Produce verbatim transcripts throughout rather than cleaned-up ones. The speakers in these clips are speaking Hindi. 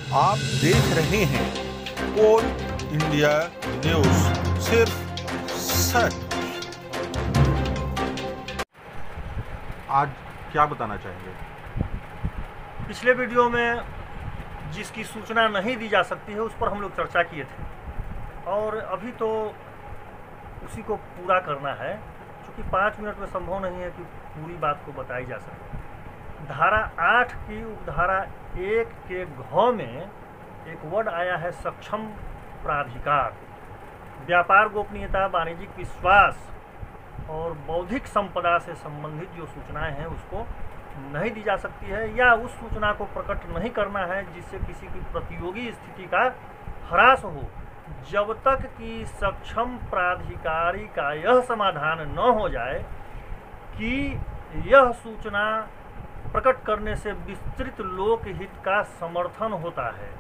आप देख रहे हैं कोल इंडिया न्यूज, सिर्फ सच। आज क्या बताना चाहेंगे? पिछले वीडियो में जिसकी सूचना नहीं दी जा सकती है उस पर हम लोग चर्चा किए थे और अभी तो उसी को पूरा करना है, क्योंकि पाँच मिनट में संभव नहीं है कि पूरी बात को बताई जा सके। धारा आठ की उपधारा एक के घ में एक वर्ड आया है सक्षम प्राधिकार। व्यापार गोपनीयता, वाणिज्यिक विश्वास और बौद्धिक संपदा से संबंधित जो सूचनाएं हैं उसको नहीं दी जा सकती है, या उस सूचना को प्रकट नहीं करना है जिससे किसी की प्रतियोगी स्थिति का ह्रास हो, जब तक कि सक्षम प्राधिकारी का यह समाधान न हो जाए कि यह सूचना प्रकट करने से विस्तृत लोकहित का समर्थन होता है।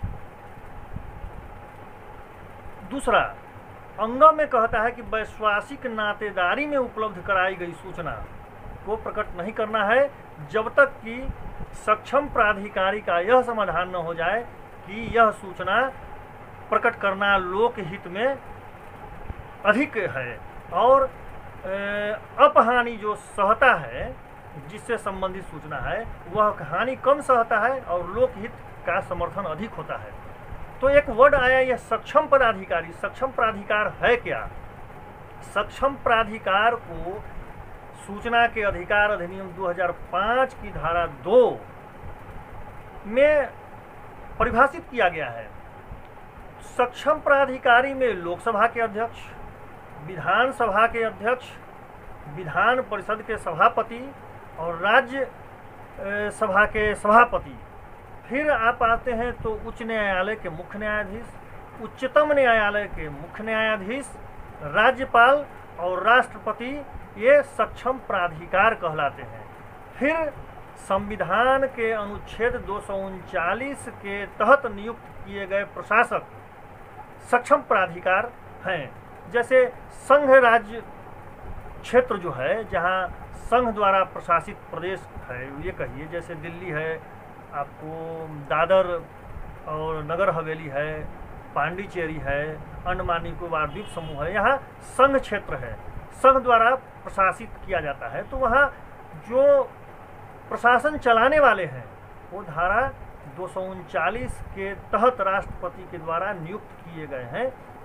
दूसरा, अंग में कहता है कि वैश्वासिक नातेदारी में उपलब्ध कराई गई सूचना को प्रकट नहीं करना है जब तक कि सक्षम प्राधिकारी का यह समाधान न हो जाए कि यह सूचना प्रकट करना लोकहित में अधिक है और अपहानि जो सहता है जिससे संबंधित सूचना है वह हानि कम सहता है और लोकहित का समर्थन अधिक होता है। तो एक वर्ड आया यह सक्षम पदाधिकारी। सक्षम प्राधिकार है क्या? सक्षम प्राधिकार को सूचना के अधिकार अधिनियम दो हज़ार पाँच की धारा दो में परिभाषित किया गया है। सक्षम प्राधिकारी में लोकसभा के अध्यक्ष, विधानसभा के अध्यक्ष, विधान परिषद के सभापति और राज्य सभा के सभापति, फिर आप आते हैं तो उच्च न्यायालय के मुख्य न्यायाधीश, उच्चतम न्यायालय के मुख्य न्यायाधीश, राज्यपाल और राष्ट्रपति, ये सक्षम प्राधिकार कहलाते हैं। फिर संविधान के अनुच्छेद दो सौ उनचालीस के तहत नियुक्त किए गए प्रशासक सक्षम प्राधिकार हैं। जैसे संघ राज्य क्षेत्र जो है, जहाँ संघ द्वारा प्रशासित प्रदेश है, ये कहिए जैसे दिल्ली है, आपको दादर और नगर हवेली है, पांडिचेरी है, अंडमान निकोबार द्वीप समूह है, यहाँ संघ क्षेत्र है, संघ द्वारा प्रशासित किया जाता है। तो वहाँ जो प्रशासन चलाने वाले हैं वो धारा दो सौ उनचालीस के तहत राष्ट्रपति के द्वारा नियुक्त किए गए हैं।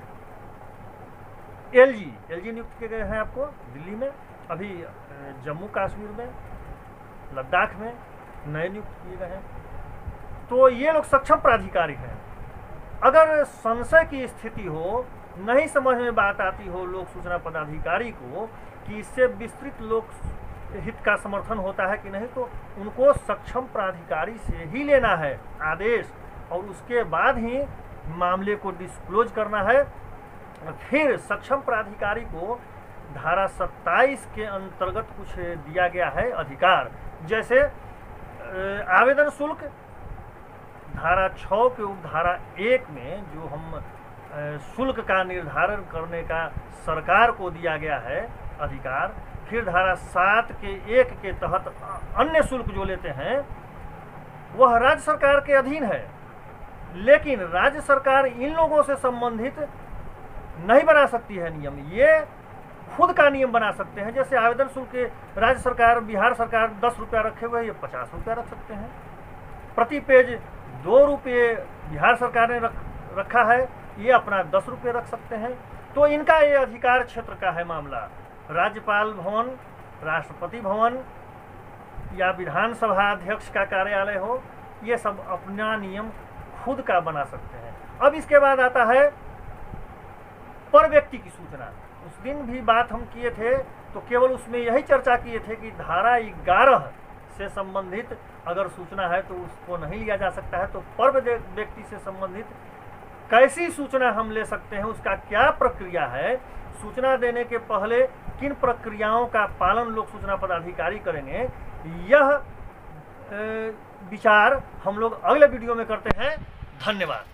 एलजी एलजी नियुक्त किए गए हैं आपको दिल्ली में, अभी जम्मू कश्मीर में, लद्दाख में नए नियुक्त किए गए हैं। तो ये लोग सक्षम प्राधिकारी हैं। अगर संशय की स्थिति हो, नहीं समझ में बात आती हो लोक सूचना पदाधिकारी को कि इससे विस्तृत लोक हित का समर्थन होता है कि नहीं, तो उनको सक्षम प्राधिकारी से ही लेना है आदेश और उसके बाद ही मामले को डिस्क्लोज करना है। फिर सक्षम प्राधिकारी को धारा सत्ताईस के अंतर्गत कुछ दिया गया है अधिकार, जैसे आवेदन शुल्क, धारा छः के उपधारा एक में जो हम शुल्क का निर्धारण करने का सरकार को दिया गया है अधिकार। फिर धारा सात के एक के तहत अन्य शुल्क जो लेते हैं वह राज्य सरकार के अधीन है, लेकिन राज्य सरकार इन लोगों से संबंधित नहीं बना सकती है नियम, ये खुद का नियम बना सकते हैं। जैसे आवेदन शुल्क राज्य सरकार, बिहार सरकार दस रुपया रखे हुए, ये पचास रुपया रख सकते हैं। प्रति पेज दो रुपये बिहार सरकार ने रख रखा है, ये अपना दस रुपये रख सकते हैं। तो इनका ये अधिकार क्षेत्र का है मामला। राज्यपाल भवन, राष्ट्रपति भवन या विधानसभा अध्यक्ष का कार्यालय हो, ये सब अपना नियम खुद का बना सकते हैं। अब इसके बाद आता है पर व्यक्ति की सूचना। उस दिन भी बात हम किए थे तो केवल उसमें यही चर्चा किए थे कि धारा ग्यारह से संबंधित अगर सूचना है तो उसको नहीं लिया जा सकता है। तो पर व्यक्ति से संबंधित कैसी सूचना हम ले सकते हैं, उसका क्या प्रक्रिया है, सूचना देने के पहले किन प्रक्रियाओं का पालन लोक सूचना पदाधिकारी करेंगे, यह विचार हम लोग अगले वीडियो में करते हैं। धन्यवाद।